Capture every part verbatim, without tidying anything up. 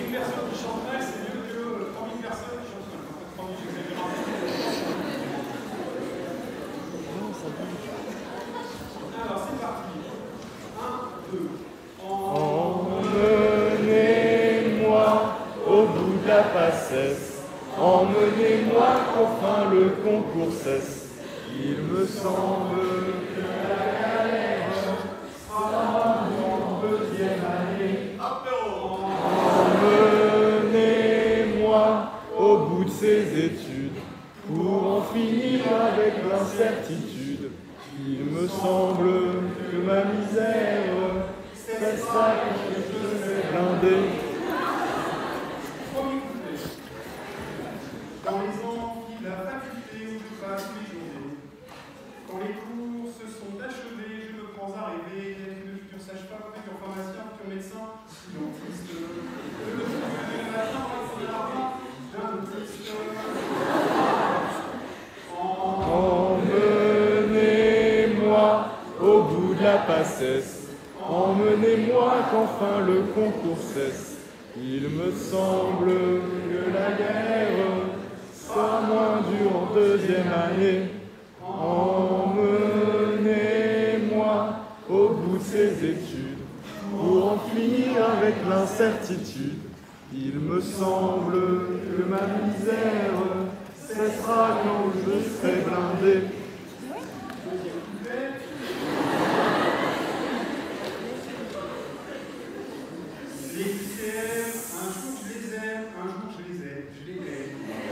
une personne qui chante mal, c'est mieux que trois mille personnes qui chantent mal. trois mille, j'exagère un peu. Alors, c'est parti. un, deux. Emmenez-moi au bout de la passesse. Emmenez-moi qu'enfin le concours cesse. Il me semble que la galère sera en deuxième année. Emmenez-moi au bout de ces études pour en finir avec l'incertitude. Il me semble que ma misère cessera quand je serai blindé. Dans les amphis de la faculté où je passe mes journées, quand les cours se sont achevés, je me prends à rêver d'être une future sage-femme, futur pharmacien, futur médecin, dentiste. Le matin, on va d'un dentiste. Emmenez-moi au bout de la passesse. Emmenez-moi qu'enfin le concours cesse. Il me semble que la guerre sera moins dure en deuxième année. Emmenez-moi au bout de ces études pour en finir avec l'incertitude. Il me semble que ma misère cessera quand je serai blindé. Les lycéens, un jour je les aime, un jour je les aime, je les aime.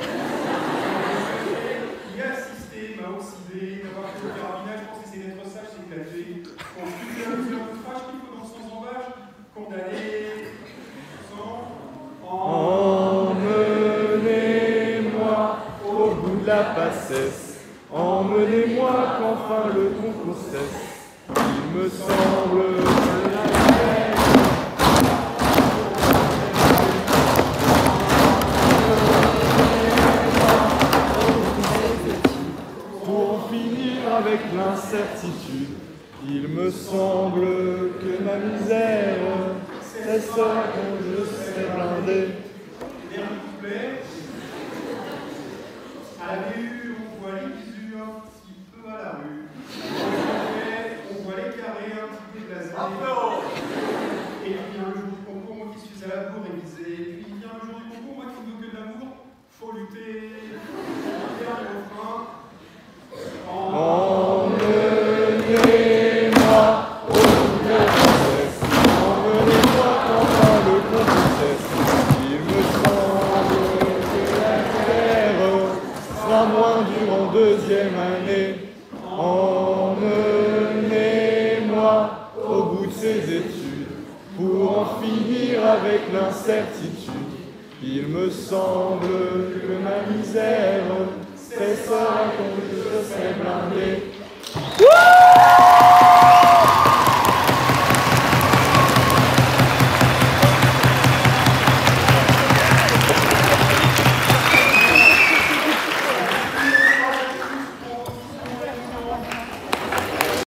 Y assister m'a oxydé, d'avoir fait le carabinage, je pense que c'est d'être sage, c'est éclaté. Quand je suis un peu d'outrage, qu'il faut dans son embâche, condamné, sans. Emmenez-moi au bout de la passesse. Emmenez-moi qu'enfin le concours cesse. Il me semble que la guerre pour en finir avec l'incertitude. Il me semble que ma misère cessera quand je serai blindé. Dernier couplet. À la vue, on voit les bisous un petit peu à la rue. On voit les carrés un petit peu blasés. Et puis vient le jour du concours, moi qui suis à la bourre révisée. Et puis vient le jour du concours, moi qui ne veux que de l'amour. Faut lutter. Dernier refrain. Emmenez-moi au bout de la passesse. Emmenez-moi qu'enfin le concours cesse. Il me semble que la guerre sera moins dure en deuxième année. Emmenez-moi au bout de ces études pour en finir avec l'incertitude. Il me semble que ma misère cessera quand je serai blindé.